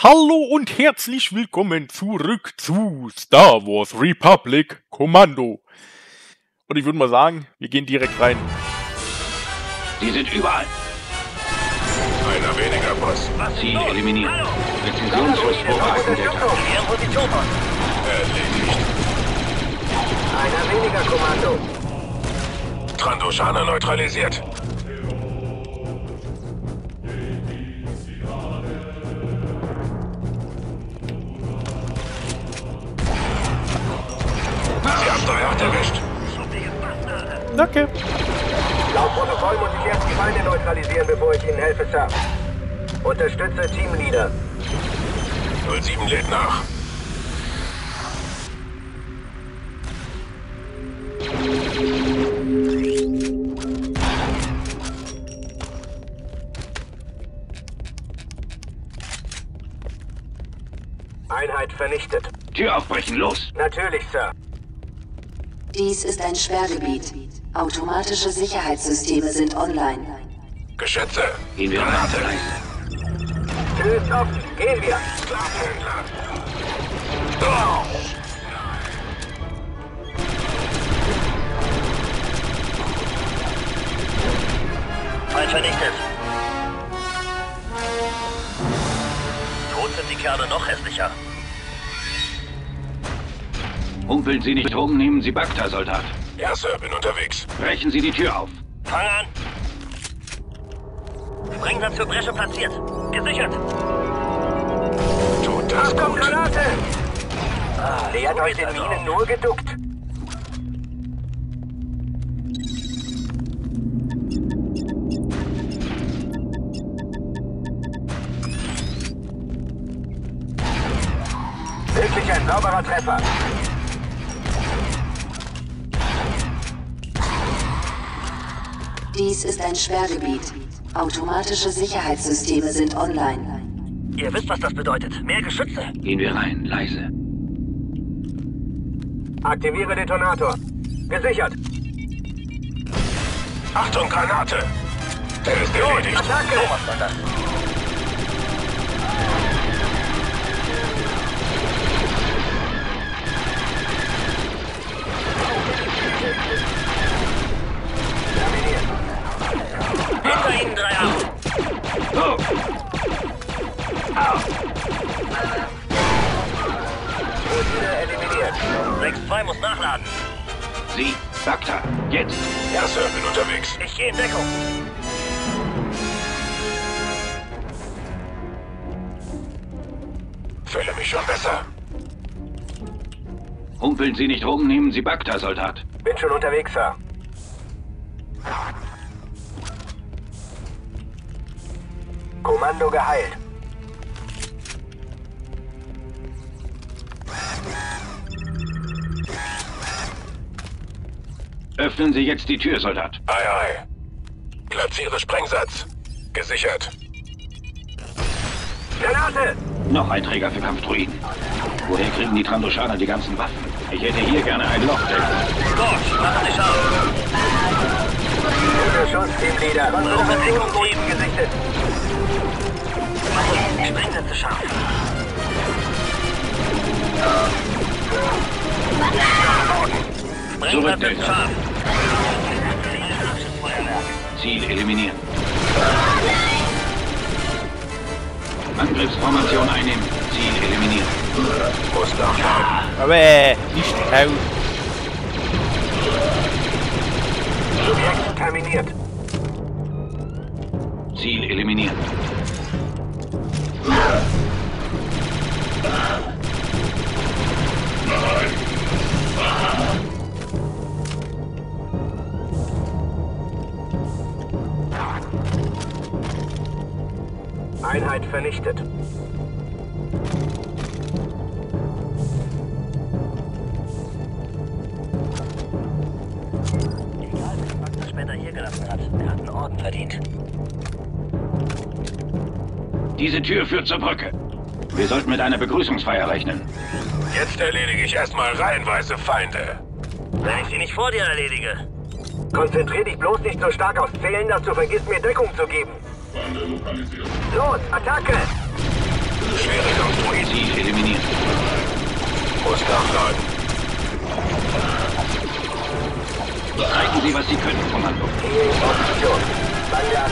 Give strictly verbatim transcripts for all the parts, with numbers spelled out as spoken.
Hallo und herzlich willkommen zurück zu Star Wars Republic Commando. Und ich würde mal sagen, wir gehen direkt rein. Die sind überall. Einer weniger, Boss. Ziel eliminieren. Präzisionsschluss vorraten Delta. Erledigt. Einer weniger, Kommando. Trandoshaner neutralisiert. Sie haben drei Acht erwischt. Danke. Laut Protokoll muss ich erst die Feinde neutralisieren, bevor ich Ihnen helfe, Sir. Unterstütze Teamleader. null sieben lädt nach. Einheit vernichtet. Tür aufbrechen, los. Natürlich, Sir. Dies ist ein Sperrgebiet. Automatische Sicherheitssysteme sind online. Geschütze. Gehen wir rein. Tür ist offen. Gehen wir. Sklavenhändler. Oh. Feind vernichtet. Tot sind die Kerle noch hässlicher. Humpeln Sie nicht rum, nehmen Sie Bacta, Soldat. Ja, Sir, bin unterwegs. Brechen Sie die Tür auf. Fang an! Sprengsatz für Bresche platziert. Gesichert. Tut das Achtung, gut. Granate! Der hat euch den Minen nur geduckt. Wirklich ein sauberer Treffer. Dies ist ein Sperrgebiet. Automatische Sicherheitssysteme sind online. Ihr wisst, was das bedeutet. Mehr Geschütze. Gehen wir rein, leise. Aktiviere Detonator. Gesichert. Achtung, Granate. Der ist erledigt. Attacke! So macht man das. Hinter Ihnen drei ab. Oh. Ziele eliminiert. sechs zwei muss nachladen. Sie, Bacta, jetzt. Ja, Sir, bin unterwegs. Ich gehe in Deckung. Fühle mich schon besser. Humpeln Sie nicht rum, nehmen Sie Bacta, Soldat. Bin schon unterwegs, Sir. Kommando geheilt. Öffnen Sie jetzt die Tür, Soldat. Ei, ei. Platziere Sprengsatz. Gesichert. Granate! Noch ein Träger für Kampfdruiden. Woher kriegen die Trandoshaner die ganzen Waffen? Ich hätte hier gerne ein Loch, Delta. Scorch, machen Sie scharf. Guter Schuss, Teamleader. Konzentrationsboden gesichtet. Sprengsätze scharf. Zurück, Sprengsätze Delta. scharf. Ziel eliminieren. Angriffsformation einnehmen. Ziel eliminieren. Muss nachladen. Aber äh, nicht raus. Subjekt terminiert. Ziel eliminieren. Einheit vernichtet. Egal, wer Max später hier gelassen hat. Er hat einen Orden verdient. Diese Tür führt zur Brücke. Wir sollten mit einer Begrüßungsfeier rechnen. Jetzt erledige ich erstmal reihenweise Feinde. Wenn ich sie nicht vor dir erledige. Konzentrier dich bloß nicht so stark aufs Zählen, dass du vergisst, mir Deckung zu geben. Los, Attacke! Schwere Kampfdroiden. Ziel eliminiert. Muss nachladen. Zeigen Sie, was Sie können, Kommando. Position. Banja.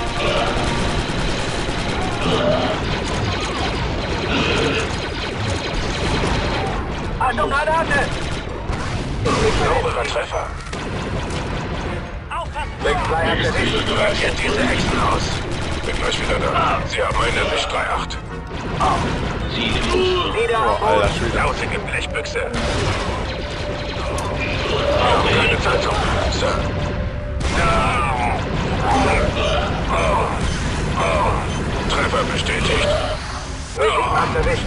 Achtung, Granate! Sauberer Treffer. Sechs zwei hat erwischt. Radiert diese Hexen aus. Bin gleich wieder da. Sie haben einen erwischt, drei acht. Ziel eliminiert. Wieder Oh, auf Boden. alter Schwede. Lautige Blechbüchse. Wir haben keine Zeit zum Sir. Treffer bestätigt. Hat erwischt.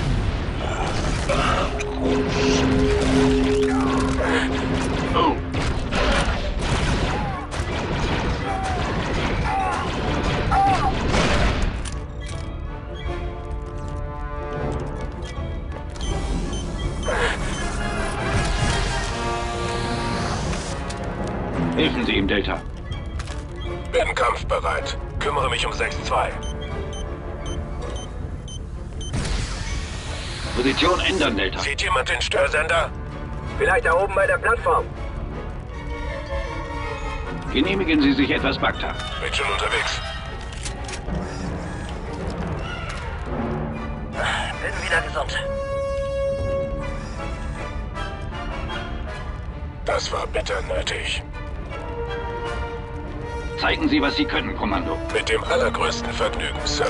Helfen Sie ihm, Delta. Bin kampfbereit. Kümmere mich um sechs zwei. Position ändern, Delta. Sieht jemand den Störsender? Vielleicht da oben bei der Plattform. Genehmigen Sie sich etwas, Bacta. Bin schon unterwegs. Bin wieder gesund. Das war bitter nötig. Zeigen Sie, was Sie können, Kommando. Mit dem allergrößten Vergnügen, Sir.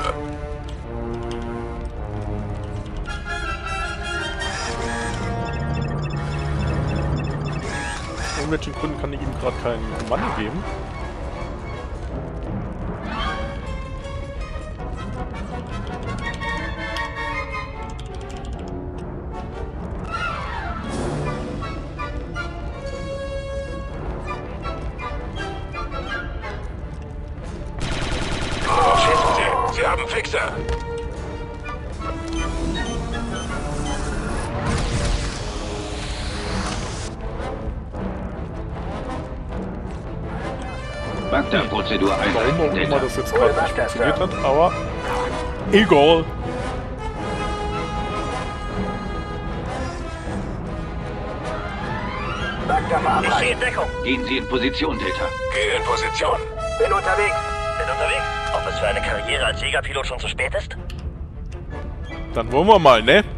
Aus irgendwelchen Gründen kann ich ihm gerade kein Kommando geben. Schießen Sie! Sie haben Fixer! Bacta-Prozedur Warum auch einleiten, immer Delta. das jetzt gerade nicht funktioniert hat, aber egal. Bacta Ich verabreicht. stehe in Deckung. Gehen Sie in Position, Delta. Geh in Position. Bin unterwegs. Bin unterwegs. Ob es für eine Karriere als Jägerpilot schon zu spät ist? Dann wollen wir mal, ne?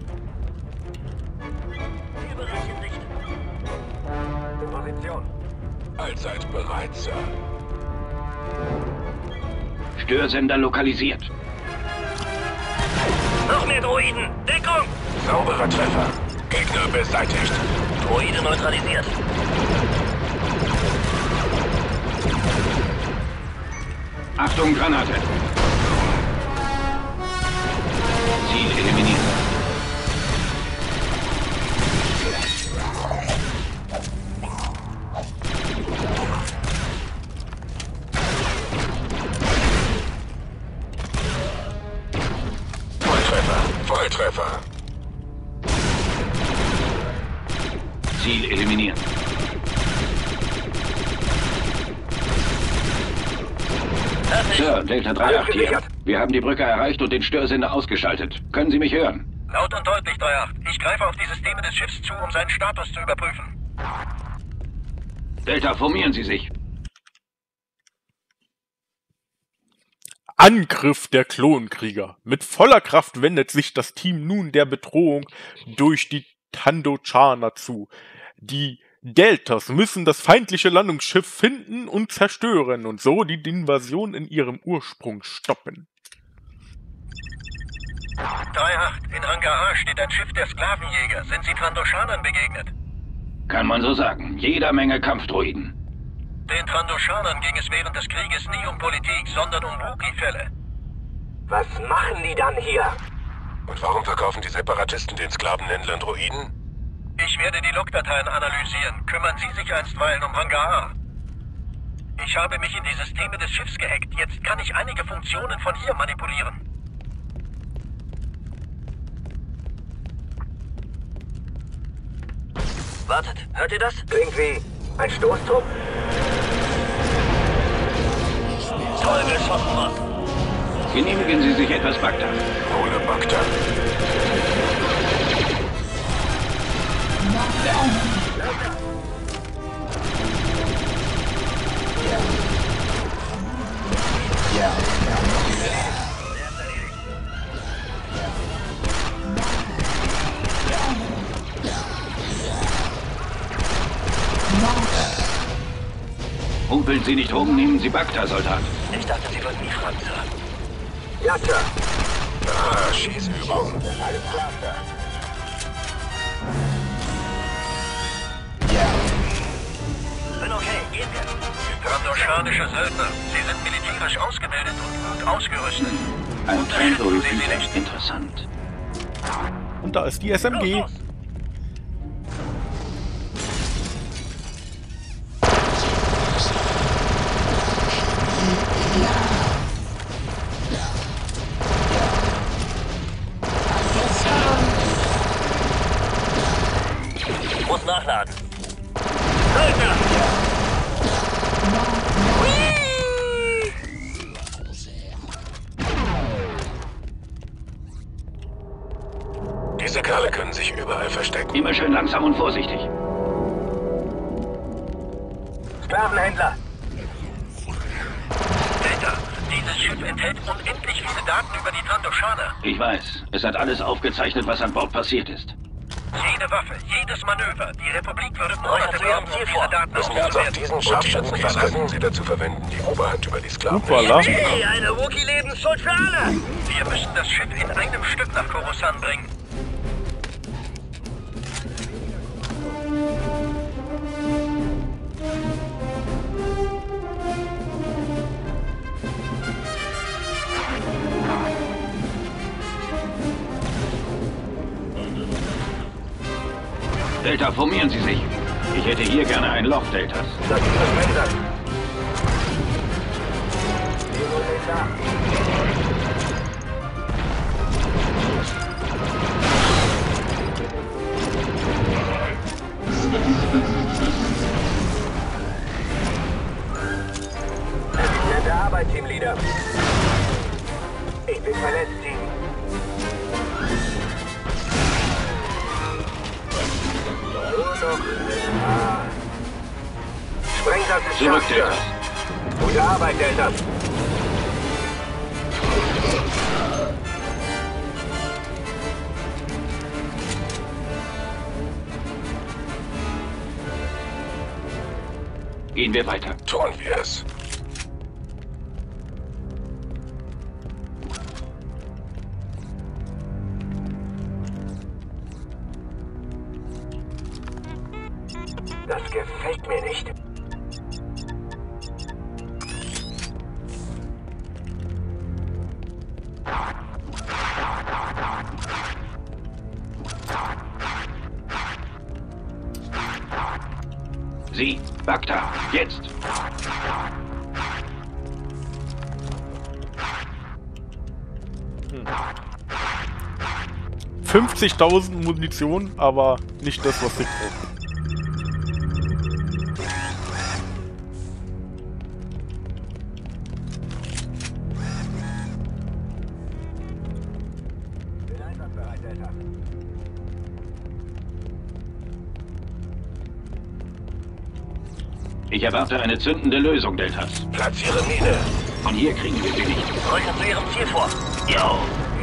Zielbereich in Sicht. In Position. Allzeit bereit, Sir. Störsender lokalisiert. Noch mehr Droiden. Deckung. Sauberer Treffer. Gegner beseitigt. Droide neutralisiert. Achtung, Granate. Ziel eliminiert. Volltreffer. Volltreffer. Ziel eliminiert. Fertig. Sir, Delta drei acht hier. Wir haben die Brücke erreicht und den Störsender ausgeschaltet. Können Sie mich hören? Laut und deutlich, drei acht. Ich greife auf die Systeme des Schiffs zu, um seinen Status zu überprüfen. Delta, formieren Sie sich. Angriff der Klonkrieger. Mit voller Kraft wendet sich das Team nun der Bedrohung durch die Tandochana zu. Die Deltas müssen das feindliche Landungsschiff finden und zerstören und so die Invasion in ihrem Ursprung stoppen. drei acht. In Hangar A steht ein Schiff der Sklavenjäger. Sind Sie Trandoshanern begegnet? Kann man so sagen. Jeder Menge Kampfdroiden. Den Trandoshanern ging es während des Krieges nie um Politik, sondern um Wookie-Fälle. Was machen die dann hier? Und warum verkaufen die Separatisten den Sklavenhändlern Droiden? Ich werde die Logdateien analysieren. Kümmern Sie sich einstweilen um Hangar A. Ich habe mich in die Systeme des Schiffs gehackt. Jetzt kann ich einige Funktionen von hier manipulieren. Wartet, hört ihr das? Klingt wie ein Stoßtrupp. Toll geschossen, Mann. Genehmigen Sie sich etwas Bagdad. Ohne Bagdad. Humpeln Sie nicht rum, nehmen Sie Bagdad, Soldat. Ich dachte, Sie würden nie fragen, Sir. Ja, Sir. Ah, Schießübung. Alles klar, Sir. Bin okay, gehen wir. Trandoshanische Söldner. Sie sind militärisch ausgebildet und gut ausgerüstet. Ein Trendo-Repeater. Interessant. Und da ist die S M G. Los, los. Muss nachladen. Söldner! Diese Kerle können sich überall verstecken. Immer schön langsam und vorsichtig. Sklavenhändler. Delta, dieses Schiff enthält unendlich viele Daten über die Trandoshaner. Ich weiß, es hat alles aufgezeichnet, was an Bord passiert ist. Jede Waffe, jedes Manöver. Die Republik würde Monate brauchen, um diese Daten Müssen wir uns auf auszuwerten. diesen Scharfschützen verlassen, sie dazu verwenden, die Oberhand über die Sklaven. Hoppala. Hey, eine Wookie-Lebensschuld für alle! Wir müssen das Schiff in einem Stück nach Coruscant bringen. Delta, formieren Sie sich. Ich hätte hier gerne ein Loch, Deltas. Das ist das Fenster. Da. Effiziente Arbeit, Teamleader. Ich bin verletzt, Team. Nur noch. Ah. Sprengsatz ist Zurück, scharf, Deltas. Sir. Gute Arbeit, Delta. Gehen wir weiter. Tun wir es. Das gefällt mir nicht. Sie, Bagdad, jetzt. fünfzigtausend Munition, aber nicht das, was ich brauche. Bin einsatzbereit, Delta. Ich erwarte eine zündende Lösung, Deltas. Platziere Mine. Von hier kriegen wir sie nicht. Rücken zu Ihrem Ziel vor. Jo.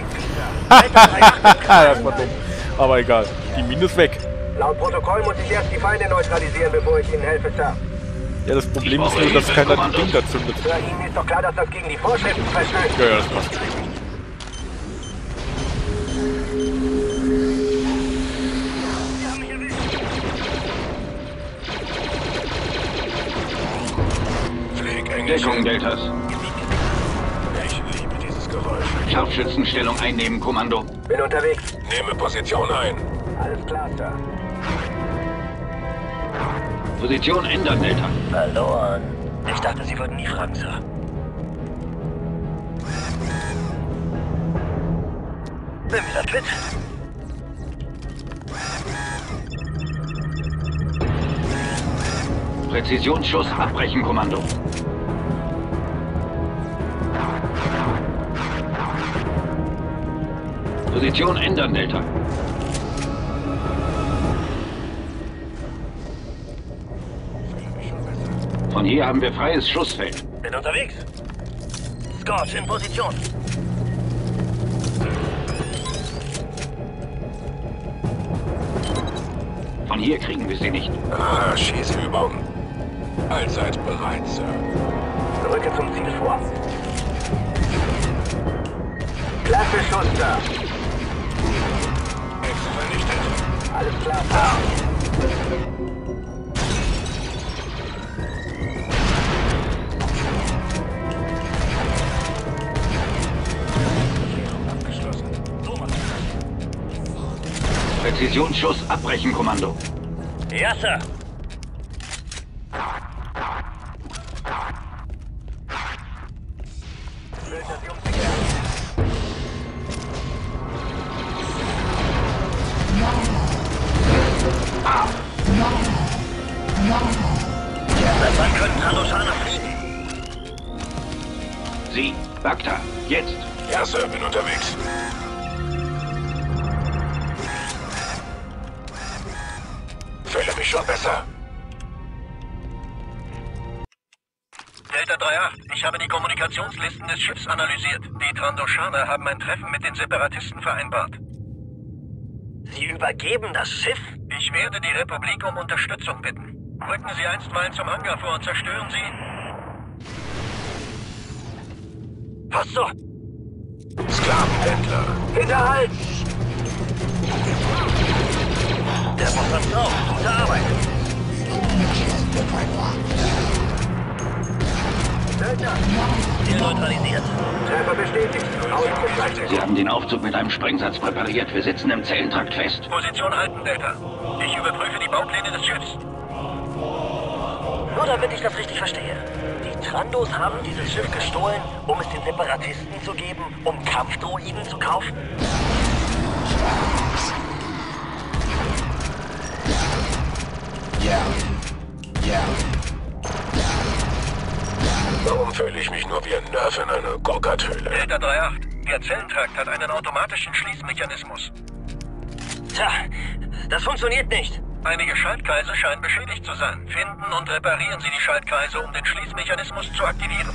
Das war dumm. Aber egal. Die Mine ist weg. Laut Protokoll muss ich erst die Feinde neutralisieren, bevor ich Ihnen helfe, Sir. Ja, das Problem ist nur, dass keiner das Ding da zündet. Für Ihnen ist doch klar, dass das gegen die Vorschriften verstößt. Ja, ja, das passt. Flieg Englisch. Deckung, Deltas. Ich liebe dieses Geräusch. Scharfschützenstellung einnehmen, Kommando. Bin unterwegs. Nehme Position ein. Alles klar, Sir. Position ändern, Delta. Verloren. Ich dachte, Sie würden nie fragen, Sir. Bin wieder fit. Präzisionsschuss abbrechen, Kommando. Position ändern, Delta. Von hier haben wir freies Schussfeld. Bin unterwegs. Scorch in Position. Von hier kriegen wir sie nicht. Ah, Schießübung. Allseits bereit, Sir. Rücke zum Ziel vor. Klasse Schuss, Sir. Exo vernichtet. Alles klar, Sir. Präzisionsschuss abbrechen, Kommando. Ja, Sir. Seit wann können Trandoshaner fliegen? Sie, Bacta, jetzt. Ja, Sir, bin unterwegs. Fühle mich schon besser. Delta drei acht, ich habe die Kommunikationslisten des Schiffs analysiert. Die Trandoshaner haben ein Treffen mit den Separatisten vereinbart. Sie übergeben das Schiff? Ich werde die Republik um Unterstützung bitten. Rücken Sie einstweilen zum Hangar vor und zerstören Sie ihn. Was so? Sklavenhändler. Hinterhalt! Der Boss hat drauf. Gute Arbeit. Delta. Ziel neutralisiert. Treffer bestätigt. Ausgeschaltet. Sie haben den Aufzug mit einem Sprengsatz präpariert. Wir sitzen im Zellentrakt fest. Position halten, Delta. Ich überprüfe die Baupläne des Schiffs. Nur damit ich das richtig verstehe. Die Trandos haben dieses Schiff gestohlen, um es den Separatisten zu geben, um Kampfdroiden zu kaufen? Ja. Ja. Warum fühle ich mich nur wie ein Nerv in einer Gurgathöhle? Delta drei acht, der Zellentrakt hat einen automatischen Schließmechanismus. Tja, das funktioniert nicht. Einige Schaltkreise scheinen beschädigt zu sein. Finden und reparieren Sie die Schaltkreise, um den Schließmechanismus zu aktivieren.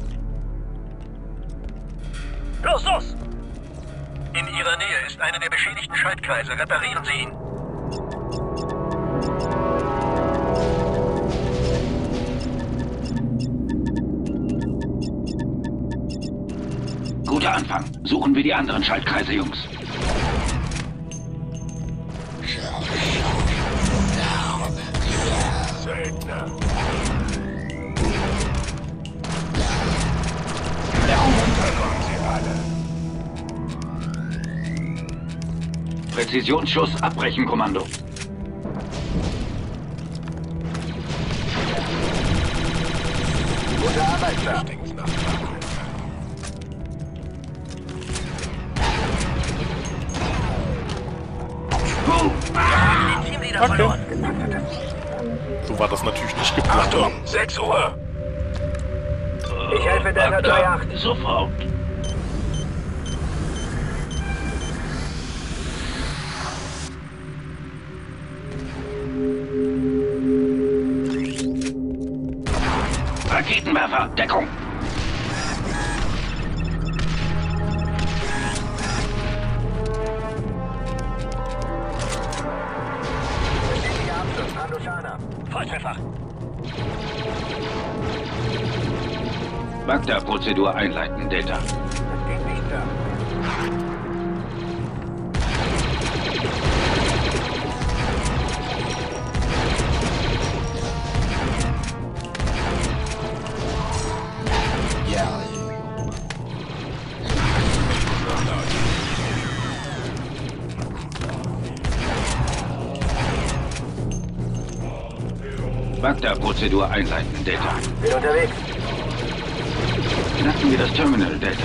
Los, los! In Ihrer Nähe ist einer der beschädigten Schaltkreise. Reparieren Sie ihn. Guter Anfang. Suchen wir die anderen Schaltkreise, Jungs. Söldner. Herunter kommen sie alle. Präzisionsschuss abbrechen, Kommando. Gute Arbeit, Sir. Stinkt's nach Flagge. Die Teamleader Okay. verloren. So war das natürlich nicht geplant. Achtung, sechs Uhr. Ich helfe Delta drei acht. Sofort. Raketenwerfer, Deckung. Bestätige Abschluss, Trandoshaner. Volltreffer. Bagda-Prozedur einleiten, Delta. Das geht nicht, Sir. Bagda-Prozedur einleiten, Delta. Bin unterwegs. Knacken wir das Terminal, Delta.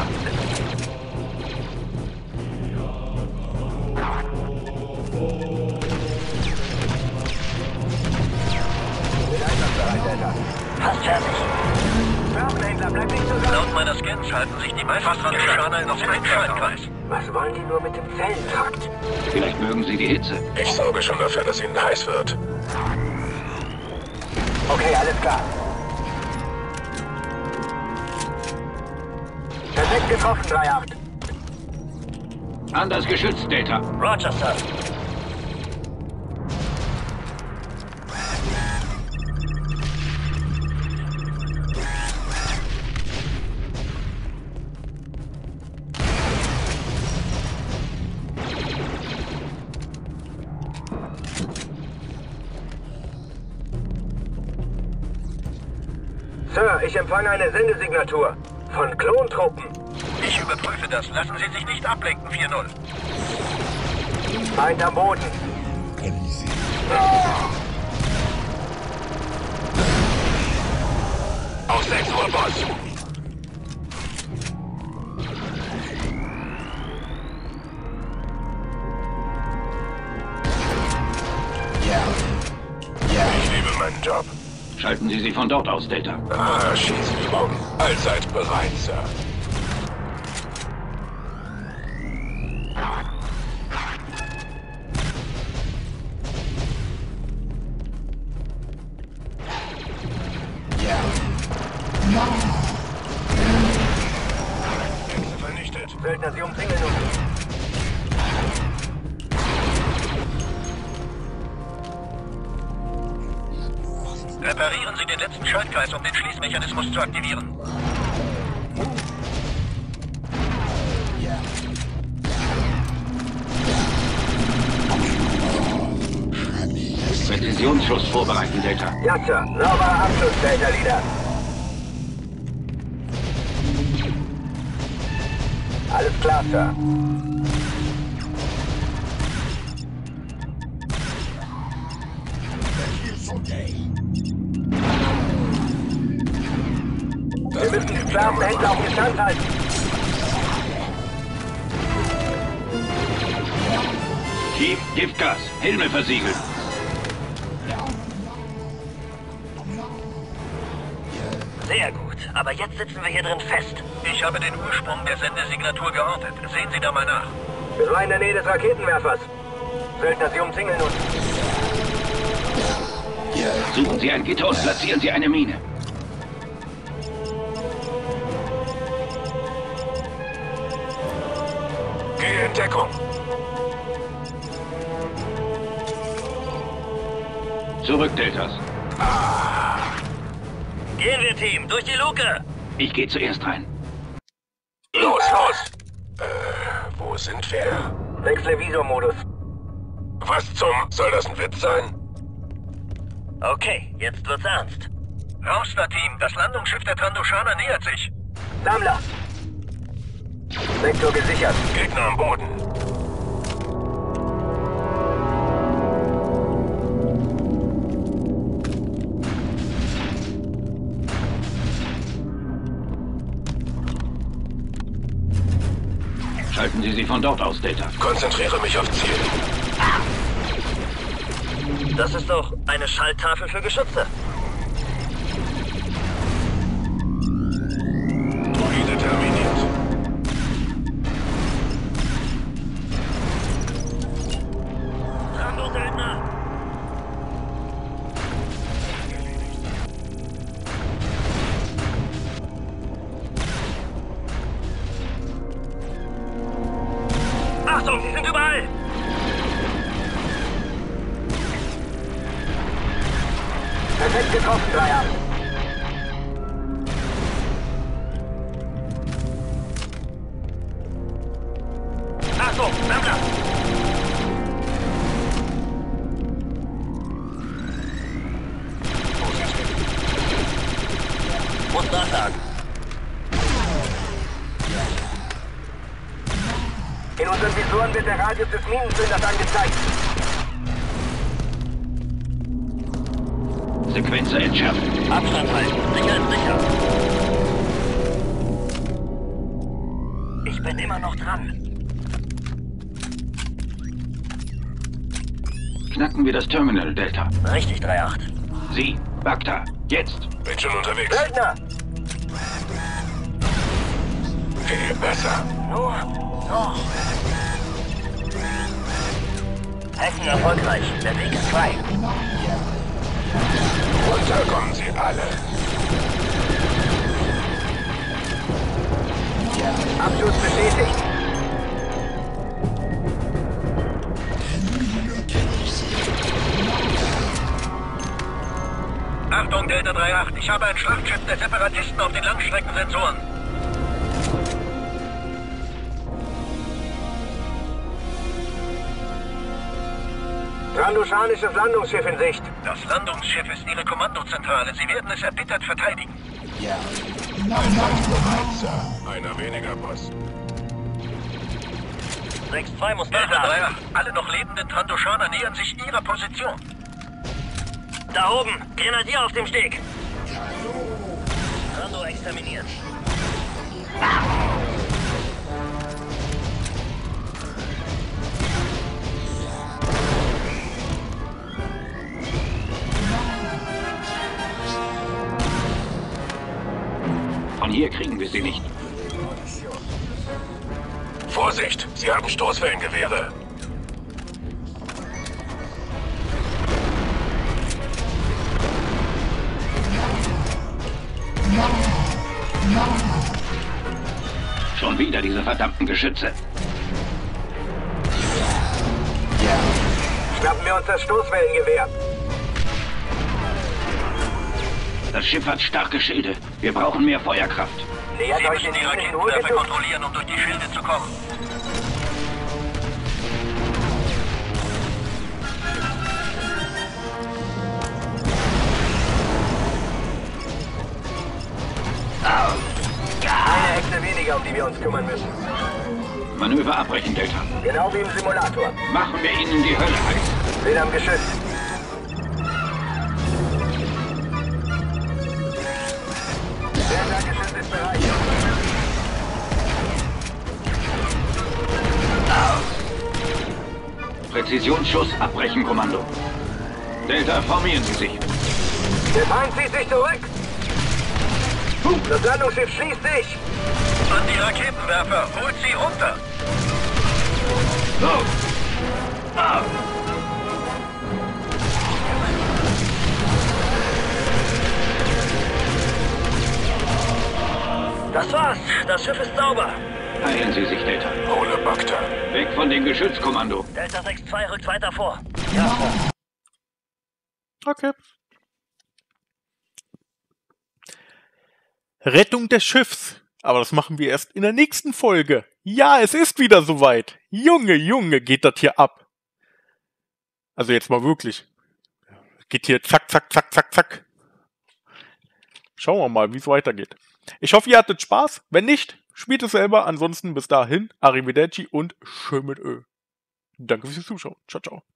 Fast fertig. Hafenhändler, bleib nicht so Laut meiner Scans halten sich die meisten Trandoshaner in einem Schaltkreis. Was wollen die nur mit dem Zellentrakt? Vielleicht mögen sie die Hitze. Ich sorge schon dafür, dass ihnen heiß wird. Okay, alles klar. Perfekt getroffen, drei acht. Anders geschützt, Data. Roger, Sir. Sir, ich empfange eine Sendesignatur von Klontruppen. Ich überprüfe das. Lassen Sie sich nicht ablenken, vier null. Feind am Boden. Auf sechs Uhr, Boss. Ich liebe meinen Job. Schalten Sie sie von dort aus, Data. Ah, Schießübung. Allzeit bereit, Sir. Hexe vernichtet. Söldner, Sie umzingeln uns. Reparieren Sie den letzten Schaltkreis, um den Schließmechanismus zu aktivieren. Präzisionsschuss vorbereiten, Data. Ja, Sir. Sauberer Abschluss, Delta Leader. Alles klar, Sir. Wir müssen die Sklavenhändler auf Distanz halten. Team, Giftgas. Helme versiegeln. Sehr gut, aber jetzt sitzen wir hier drin fest. Ich habe den Ursprung der Sendesignatur geortet. Sehen Sie da mal nach. Wir waren in der Nähe des Raketenwerfers. Söldner, Sie umzingeln uns. Suchen Sie ein Gitter und platzieren Sie eine Mine. Geh in Deckung. Zurück, Deltas. Gehen wir, Team, durch die Luke! Ich gehe zuerst rein. Los, los. Äh, wo sind wir? Wechsle Visor-Modus. Was zum... Soll das ein Witz sein? Okay, jetzt wird's ernst. Raus da, Team. Das Landungsschiff der Trandoshaner nähert sich. Sammler! Sektor gesichert. Gegner am Boden. Schalten Sie sie von dort aus, Data. Konzentriere mich auf Ziel. Das ist doch eine Schalltafel für Geschütze. Druide terminiert. Trando-Söldner! Achtung, sie sind überall! Perfekt getroffen, drei acht. Achtung, Sammler! Muss nachladen. In unseren Visoren wird der Radius des Minenzünders angezeigt. Sequenzer entschärft. Abstand halten. Sicher ist sicher. Ich bin immer noch dran. Knacken wir das Terminal, Delta. Richtig, drei acht. Sie, Bacta, jetzt. Bin schon unterwegs. Söldner! Viel besser. Nur noch. Hessen erfolgreich. Der Weg ist frei. Runter kommen sie alle. Abschuss bestätigt. Achtung, Delta drei acht. Ich habe ein Schlachtschiff der Separatisten auf den Langstreckensensoren. Trandoshanisches Landungsschiff in Sicht. Das Landungsschiff ist Ihre Kommandozentrale. Sie werden es erbittert verteidigen. Bereit, Sir. Einer weniger, Boss. sechs zwei muss Delta drei acht. Alle noch lebenden Trandoshaner nähern sich Ihrer Position. Da oben, Grenadier auf dem Steg. Trando exterminiert. Von hier kriegen wir sie nicht. Vorsicht, sie haben Stoßwellengewehre. Schon wieder diese verdammten Geschütze. Schnappen wir uns das Stoßwellengewehr. Das Schiff hat starke Schilde. Wir brauchen mehr Feuerkraft. Nähert Sie euch müssen in die die Raketenwerfer Ruhegebiet. kontrollieren, um durch die Schilde zu kommen. Eine Hexe weniger, um die wir uns kümmern müssen. Manöver abbrechen, Delta. Genau wie im Simulator. Machen wir ihnen die Hölle heiß. Bin am Geschütz. Delta-Geschütz ist bereit. Präzisionsschuss abbrechen, Kommando. Delta, formieren Sie sich. Der Feind zieht sich zurück. Das Landungsschiff schließt sich. An die Raketenwerfer, holt sie runter. So. Ah. Das war's. Das Schiff ist sauber. Heilen Sie sich, Delta. Hole Bakter. Weg von dem Geschütz, Kommando. Delta sechs zwei rückt weiter vor. Ja, Sir. Okay. Rettung des Schiffs. Aber das machen wir erst in der nächsten Folge. Ja, es ist wieder soweit. Junge, Junge, geht das hier ab. Also jetzt mal wirklich. Geht hier zack, zack, zack, zack, zack. Schauen wir mal, wie es weitergeht. Ich hoffe, ihr hattet Spaß. Wenn nicht, spielt es selber. Ansonsten bis dahin, Arrivederci und schön mit Ö. Danke fürs Zuschauen. Ciao, ciao.